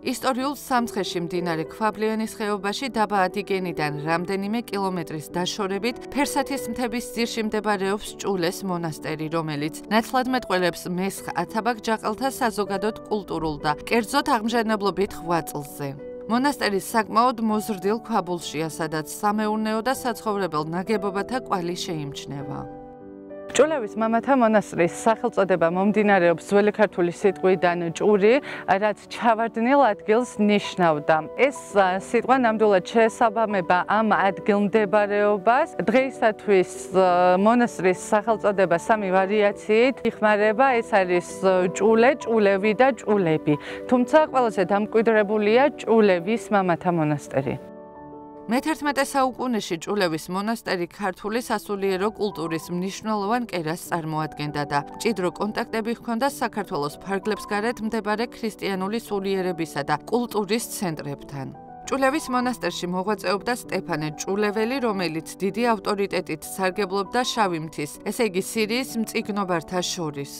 ისტორიულ სამცხეში მდინარე ქვაბლიანის ხეობაში დაბა ადიგენიდან რამდენიმე კილომეტრის დაშორებით ფერსათის მთების ძირში მდებარეობს ჭულეს მონასტერი, რომელიც ნათლად მეტყველებს მესხ ათაბაგ ჯაყელთა საზოგადოდ კულტურულ და კერძოდ აღმშენებლობით ღვაწლზე. მონასტერის საკმაოდ მოზრდილ ქვაბულშია, სადაც სამეურნეო და საცხოვრებელ ნაგებობათა კვალი შეიმჩნევა. ჭულევის მამათა მონასტრის სახელწოდება მომდინარეობს ძველი ქართული სიტყვიდან ჭური, რაც ჩავარდნილ ადგილს ნიშნავდა. ეს სიტყვა ნამდვილად შეესაბამება ამ ადგილმდებარეობას. დღეისათვის მონასტრის სახელწოდება სამი ვარიაციით იხმარება, ეს არის ჭულე, ჭულევი და ჭულები. თუმცა ყველაზე დამკვიდრებულია ჭულევის მამათა მონასტერი. მე-11 საუკუნეში ჭულევის მონასტერი ქართული სასულიერო კულტურის მნიშვნელოვან კერას წარმოადგენდა და მჭიდრო კონტაქტები ჰქონდა საქართველოს ფარგლებს გარეთ მდებარე ქრისტიანული სულიერებისა და კულტურის ცენტრებთან. ჭულევის მონასტერში მოღვაწეობდა სტეფანე ჭულეველი, რომელიც დიდი ავტორიტეტით სარგებლობდა შავი მთის, ესე იგი სირიის მწიგნობართა შორის.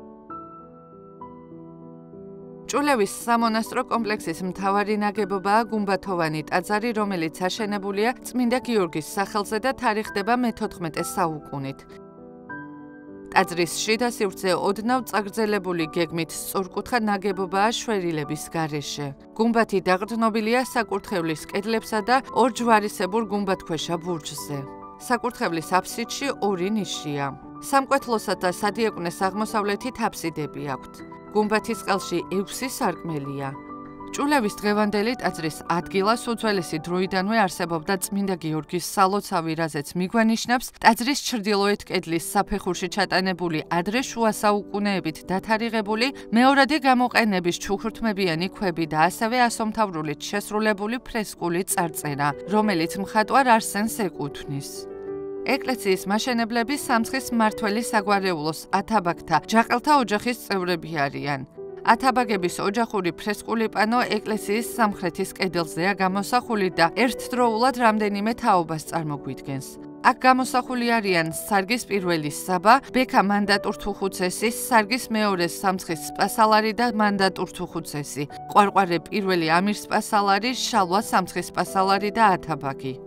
ჭულევის სამონასტრო კომპლექსის მთავარი ნაგებობაა გუმბათოვანი ტაძარი, რომელიც აშენებულია წმინდა გიორგის სახელზე და თარიღდება მე-14 საუკუნით. ტაძრის შიდა სივრცე ოდნავ წაგრძელებული გეგმით სწორკუთხა ნაგებობაა შვერილების გარეშე. გუმბათი დაყრდნობილია საკურთხევლის კედლებსა და ორ ჯვარისებურ გუმბათქვეშა ბურჯზე. საკურთხევლის აფსიდში ორი ნიშია. სამკვეთლოსა და სადიაკვნეს აღმოსავლეთით აფსიდები აქვთ. გუმბათის ყელში 6 სარკმელია. ჭულევის დღევანდელი ტაძრის ადგილას უძველესი დროიდანვე არსებობდა წმინდა გიორგის სალოცავი, რაზეც მიგვანიშნავს ტაძრის ჩრდილოეთ კედლის საფეხურში ჩატანებული ადრე შუა საუკუნეებით დათარიღებული მეორადი გამოყენების ჩუქურთმებიანი ქვები და ასევე ასომთავრულით შესრულებული ფრესკული წარწერა, რომელიც მხატვარ არსენს ეკუთვნის. ეკლესიის მაშენებლები სამცხის მმართველი საგვარეულოს ათაბაგთა ჯაყელთა ოჯახის წევრები არიან. ათაბაგების ოჯახური ფრესკული პანო ეკლესიის სამხრეთის კედელზეა გამოსახული და ერთდროულად რამდენიმე თაობას წარმოგვიდგენს. აქ გამოსახული არიან სარგის პირველი საბა, ბექა მანდატურთუხუცესი, სარგის მეორე სამცხის სპასალარი და მანდატურთუხუცესი, ყვარყვარე პირველი ამირსპასალარი, შალვა სამცხის სპასალარი და ათაბაგი.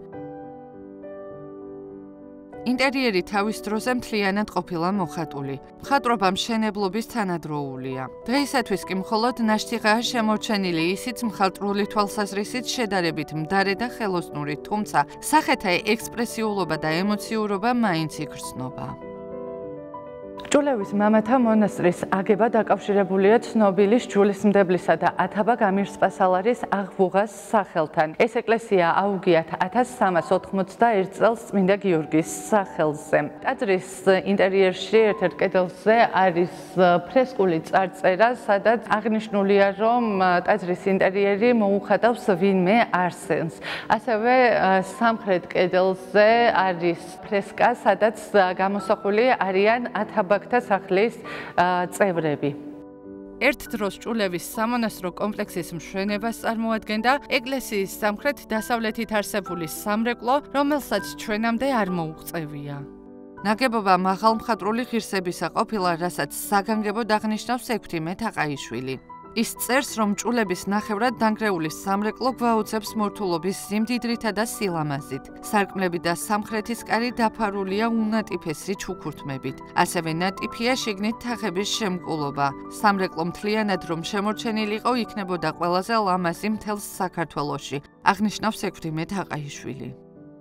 ინტერიერი თავის დროზე მთლიანად ყოფილა მოხატული. მხატვრობა მშენებლობის თანადროულია. დღეისათვის კი მხოლოდ ნაშთიღაა შემორჩენილი ისიც მხატვრული თვალსაზრისით შედარებით მდარე და ხელოსნური, თუმცა სახეთა ექსპრესიულობა და ემოციურობა მაინც იგრძნობა. ჭულევის მამათა მონასტრის აგება დაკავშირებულია ცნობილი ჯულისმდებლისა და ათაბაგ ამირსპასალარის აღბუღას სახელთან. ეს ეკლესია აუგიათ 1381 წელს წმინდა გიორგის სახელზე. ტაძრის ინტერიერში ერთ-ერთ კედელზე არის ფრესკული წარწერა, სადაც აღნიშნულია, რომ ტაძრის ინტერიერი მოუხატავს ვინმე არსენს. ასევე სამხრეთ კედელზე არის ფრესკა, სადაც გამოსახული არიან ათაბაგ სახლის წევრები. ერთ დროს ჭულევის სამონასტრო კომპლექსის მშვენებას წარმოადგენდა ეკლესიის სამხრეთ-დასავლეთით არსებული სამრეკლო, რომელსაც ჩვენამდე არ მოუღწევია. ნაგებობა მაღალმხატვრული ღირსებისა ყოფილა, რასაც საგანგებოდ აღნიშნავს ექვთიმე თაყაიშვილი. ის წერს, რომ ჭულების ნახევრად დანგრეული სამრეკლო გვაუწევს მორთულობის სიმდიდრითა და სილამაზით. სარკმლები და სამხრეთის კარი დაფარულია უნატიფესი ჩუქურთმებით. ასევე ნატიფია შიგნით თაღების შემკულობა. სამრეკლო მთლიანად რომ შემორჩენილიყო, იქნებოდა ყველაზე ლამაზი მთელს საქართველოში, აღნიშნავს ექვთიმე თაყაიშვილი.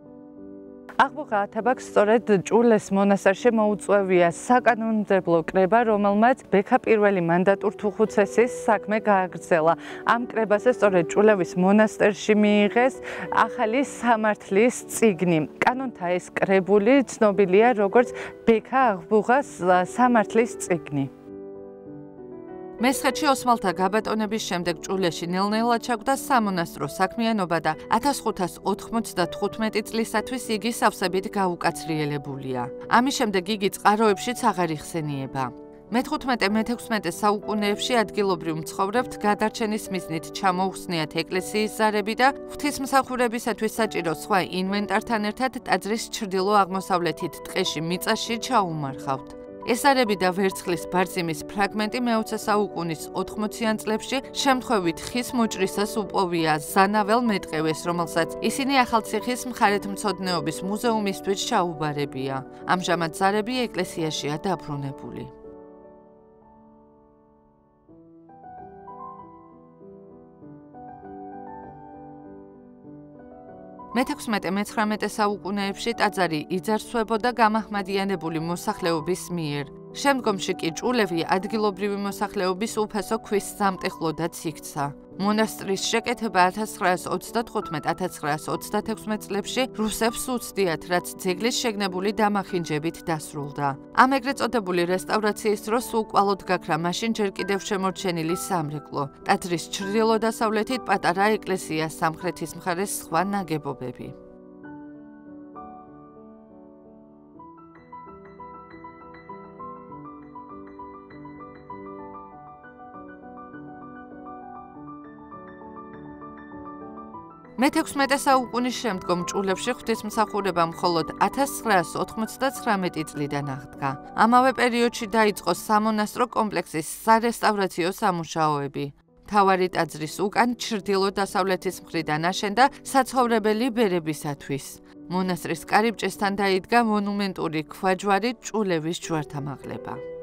აღბუღა ათაბაგს სწორედ ჭულეს მონასტერში მოუწვევია საკანონმდებლო კრება, რომელმაც ბექა პირველი მანდატურთუხუცესის საქმე გააგრძელა. ამ კრებაზე სწორედ ჭულევის მონასტერში მიიღეს ახალი სამართლის წიგნი. კანონთა ეს კრებული ცნობილია როგორც ბექა აღბუღას სამართლის წიგნი. მესხეთში ოსმალთა გაბატონების შემდეგ ჭულეში ნელ-ნელა ჩაგვდა სამონასტრო საქმიანობა და 1595 წლისათვის იგი სავსებით გაუკაცრიელებულია. ამის შემდეგ იგი წყაროებშიც აღარ იხსენიება. მე-15-მე-16 საუკუნეებში ადგილობრივ მცხოვრებთ გადარჩენის მიზნით ჩამოუხსნიათ ეკლესიის ზარები და ღვთისმსახურებისათვის საჭირო სხვა ინვენტართან ერთად ტაძრის ჩრდილო-აღმოსავლეთით ტყეში მიწაში ჩაუმარხავთ. ესარები და ვერცხლის ბარზიმის ფრაგმენტი მე-20 საუკუნის 80-იან წლებში შემთხვევით ხის მოჭრისას უპოვია ზანაվել მეტყევეს, რომელსაც ისინი ახალციხის მხარეთმცოდნეობის მუზეუმისთვის ჩაუბარებია. ამჟამად ზარები ეკლესიაშია დაბრუნებული. მე-16-19 საუკუნეებში ტაძარი იძარცვებოდა გამაჰმადიანებული მოსახლეობის მიერ. შემდგომში კი ჭულევი ადგილობრივი მოსახლეობის უფასო ქვის სამტეხლოდაც იქცა. მონასტრის შეკეთება 1935-1936 წლებში რუსებს უცდიათ, რაც ძეგლის შეგნებული დამახინჯებით დასრულდა. ამ ეგრეთ წოდებული რესტავრაციის დროს უკვალოდ გაქრა მაშინ ჯერ კიდევ შემორჩენილი სამრეკლო, ტაძრის ჩრდილო-დასავლეთით პატარა ეკლესია, სამხრეთის მხარეს სხვა ნაგებობები. მე-16 საუკუნის შემდგომ ჭულებში ღვთისმსახურება მხოლოდ 1999 წლიდან აღდგა. ამავე პერიოდში დაიწყო სამონასტრო კომპლექსის სარესტავრაციო სამუშაოები. მთავარი ტაძრის უკან ჩრდილო-დასავლეთის მხრიდან აშენდა საცხოვრებელი ბერებისათვის. მონასტრის კარიბჭესთან დაიდგა მონუმენტური ქვაჯვარი ჭულევის ჯვართამაღლება.